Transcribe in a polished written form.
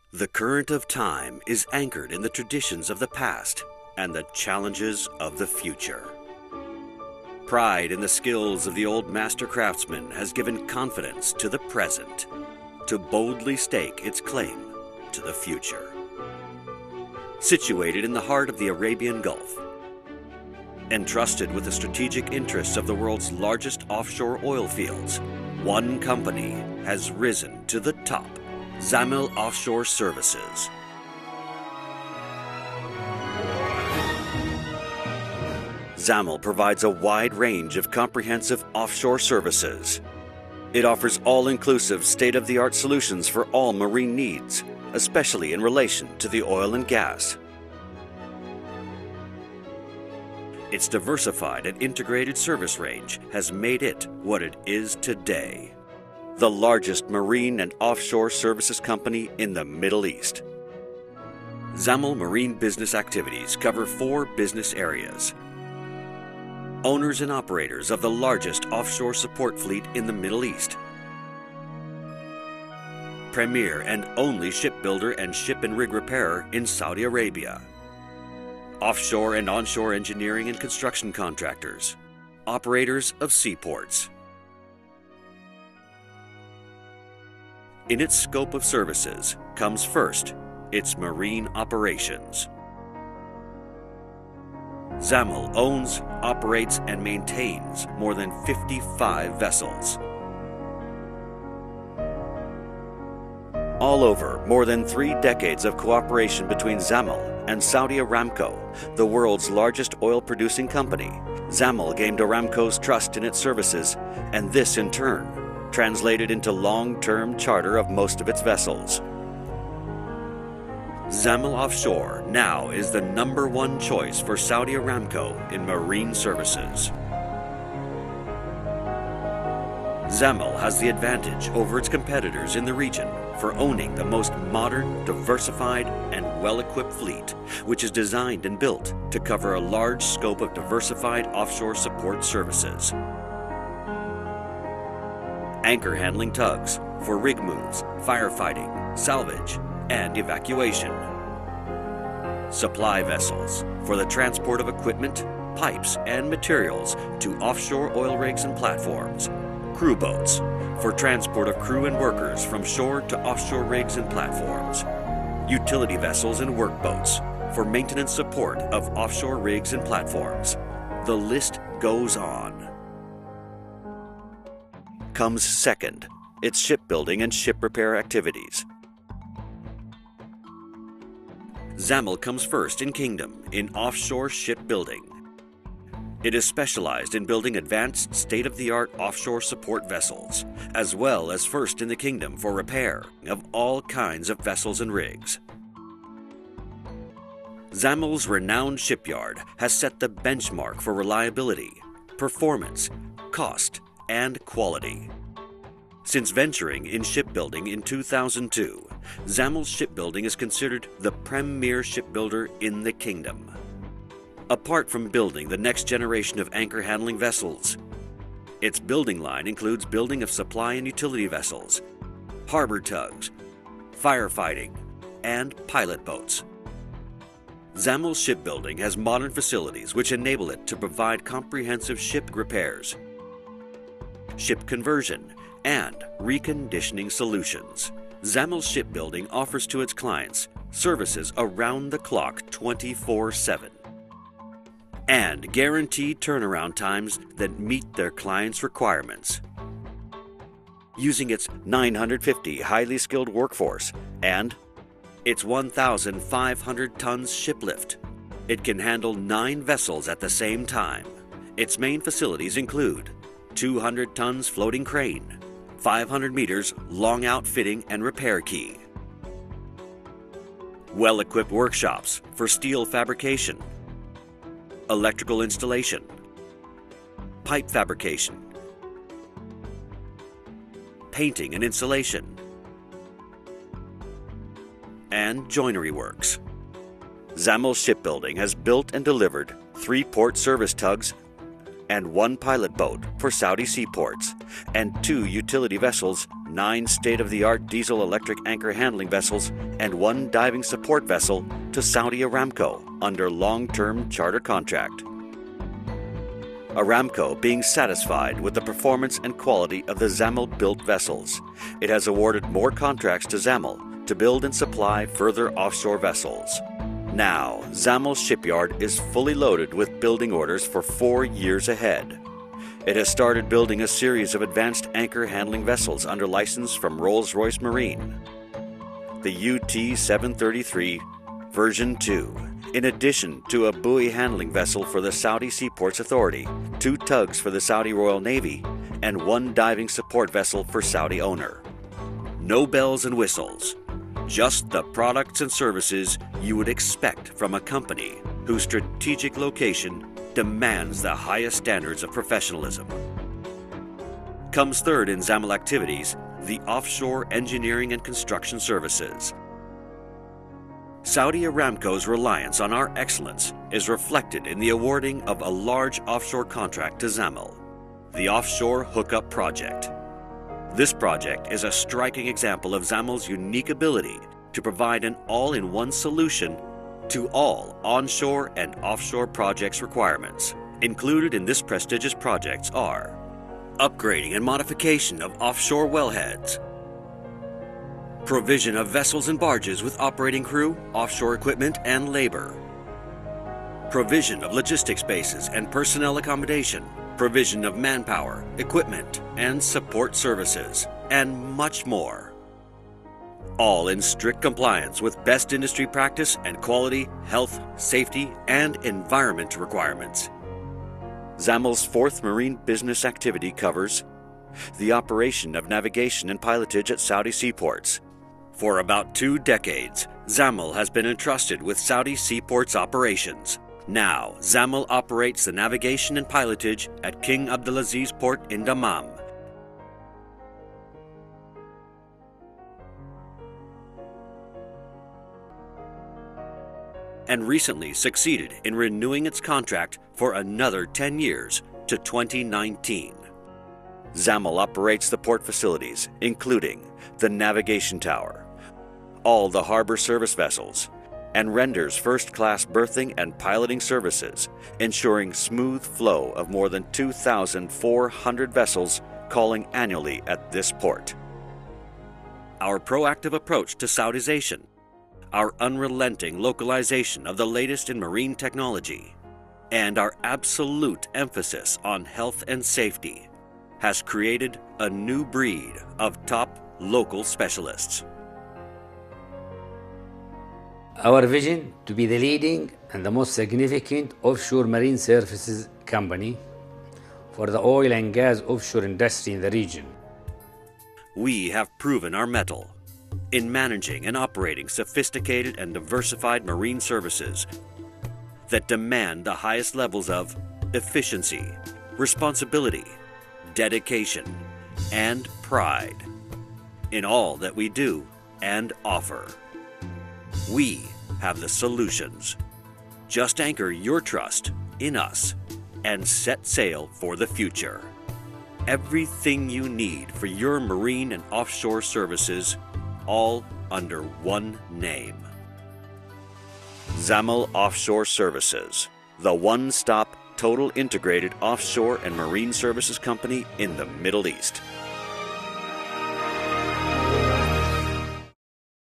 The current of time is anchored in the traditions of the past and the challenges of the future. Pride in the skills of the old master craftsman has given confidence to the present to boldly stake its claim to the future. Situated in the heart of the Arabian Gulf, entrusted with the strategic interests of the world's largest offshore oil fields, one company has risen to the top: Zamil Offshore Services. Zamil provides a wide range of comprehensive offshore services. It offers all-inclusive, state-of-the-art solutions for all marine needs, especially in relation to the oil and gas. Its diversified and integrated service range has made it what it is today: the largest marine and offshore services company in the Middle East. Zamil Marine business activities cover 4 business areas. Owners and operators of the largest offshore support fleet in the Middle East. Premier and only shipbuilder and ship and rig repairer in Saudi Arabia. Offshore and onshore engineering and construction contractors. Operators of seaports. In its scope of services comes first its marine operations. Zamil owns, operates, and maintains more than 55 vessels. All over more than 3 decades of cooperation between Zamil and Saudi ARAMCO, the world's largest oil-producing company, Zamil gained Aramco's trust in its services, and this in turn translated into long-term charter of most of its vessels. Zamil Offshore now is the #1 choice for Saudi ARAMCO in marine services. Zamil has the advantage over its competitors in the region for owning the most modern, diversified, and well-equipped fleet, which is designed and built to cover a large scope of diversified offshore support services. Anchor handling tugs for rig moves, firefighting, salvage, and evacuation. Supply vessels for the transport of equipment, pipes, and materials to offshore oil rigs and platforms. Crew boats for transport of crew and workers from shore to offshore rigs and platforms. Utility vessels and workboats for maintenance support of offshore rigs and platforms. The list goes on. Comes second, its shipbuilding and ship repair activities. Zamil comes first in Kingdom in offshore shipbuilding. It is specialized in building advanced, state-of-the-art offshore support vessels, as well as first in the Kingdom for repair of all kinds of vessels and rigs. Zamil's renowned shipyard has set the benchmark for reliability, performance, cost, and quality. Since venturing in shipbuilding in 2002, Zamil Shipbuilding is considered the premier shipbuilder in the Kingdom. Apart from building the next generation of anchor handling vessels, its building line includes building of supply and utility vessels, harbor tugs, firefighting, and pilot boats. Zamil Shipbuilding has modern facilities which enable it to provide comprehensive ship repairs, ship conversion, and reconditioning solutions. Zamil Shipbuilding offers to its clients services around the clock 24/7 and guaranteed turnaround times that meet their clients' requirements. Using its 950 highly skilled workforce and its 1,500 tons ship lift, it can handle 9 vessels at the same time. Its main facilities include 200 tons floating crane, 500 meters long outfitting and repair quay, well-equipped workshops for steel fabrication, electrical installation, pipe fabrication, painting and insulation, and joinery works. Zamil Shipbuilding has built and delivered 3 port service tugs and 1 pilot boat for Saudi seaports, and 2 utility vessels 9 state-of-the-art diesel-electric anchor handling vessels and 1 diving support vessel to Saudi ARAMCO under long-term charter contract. ARAMCO being satisfied with the performance and quality of the Zamil-built vessels, it has awarded more contracts to Zamil to build and supply further offshore vessels. Now, Zamil Shipyard is fully loaded with building orders for 4 years ahead. It has started building a series of advanced anchor handling vessels under license from Rolls-Royce Marine. The UT-733 version 2, in addition to a buoy handling vessel for the Saudi Seaports Authority, 2 tugs for the Saudi Royal Navy, and 1 diving support vessel for Saudi owner. No bells and whistles, just the products and services you would expect from a company whose strategic location demands the highest standards of professionalism. Comes third in Zamil activities, the offshore engineering and construction services. Saudi Aramco's reliance on our excellence is reflected in the awarding of a large offshore contract to Zamil, the Offshore Hookup Project. This project is a striking example of Zamil's unique ability to provide an all-in-one solution to all onshore and offshore projects requirements. Included in this prestigious project are upgrading and modification of offshore wellheads, provision of vessels and barges with operating crew, offshore equipment, and labor, provision of logistics bases and personnel accommodation, provision of manpower, equipment, and support services, and much more. All in strict compliance with best industry practice and quality, health, safety, and environment requirements. Zamil's 4th marine business activity covers the operation of navigation and pilotage at Saudi seaports. For about 2 decades, Zamil has been entrusted with Saudi seaports operations. Now, Zamil operates the navigation and pilotage at King Abdulaziz Port in Dammam. And recently succeeded in renewing its contract for another 10 years to 2019. Zamil operates the port facilities, including the navigation tower, all the harbor service vessels, and renders first-class berthing and piloting services, ensuring smooth flow of more than 2,400 vessels calling annually at this port. Our proactive approach to Saudization, our unrelenting localization of the latest in marine technology, and our absolute emphasis on health and safety has created a new breed of top local specialists. Our vision to be the leading and the most significant offshore marine services company for the oil and gas offshore industry in the region. We have proven our mettle in managing and operating sophisticated and diversified marine services that demand the highest levels of efficiency, responsibility, dedication, and pride in all that we do and offer. We have the solutions. Just anchor your trust in us and set sail for the future. Everything you need for your marine and offshore services, all under one name. Zamil Offshore Services, the one-stop, total integrated offshore and marine services company in the Middle East.